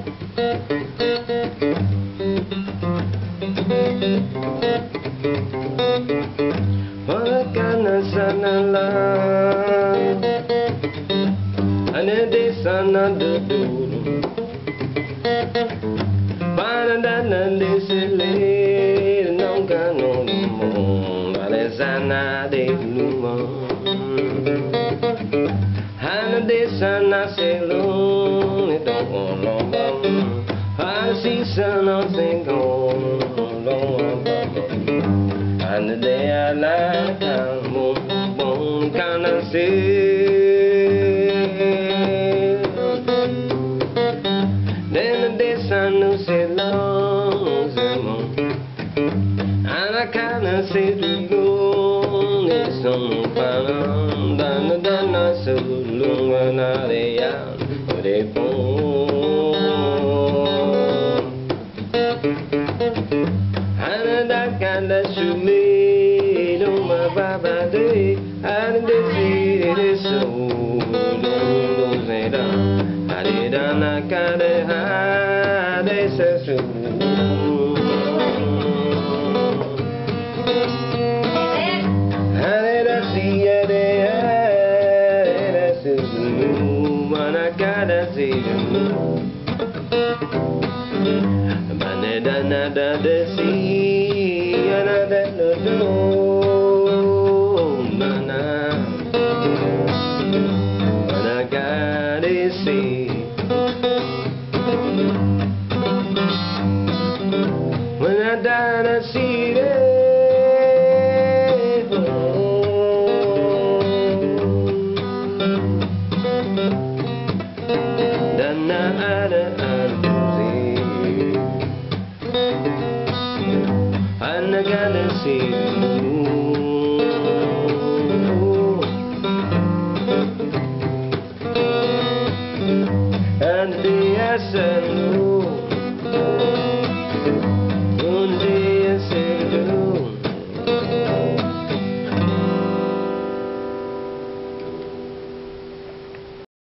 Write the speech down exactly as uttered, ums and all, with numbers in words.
Wakana sana la ane de sana de dulu Banana nande sele nonga no mo ale sana de lumo Hana de sana selo ne don lo bam Ha si sana sengo lo bam Ane de ala kan mo bon kana se Sanu se long zemo ana kana se dulu ne som param dana dana sulung ana de ya de po ana da kana sumi no ma baba de ana de si de so no se da ari dana kana ha Sesu Hanera siya de Hanera sesu Manakada sesu Maneda nada de siya nada do Mana Manakada sesu When I die, I see it. Dana ada alusi, ana gana see and the essence.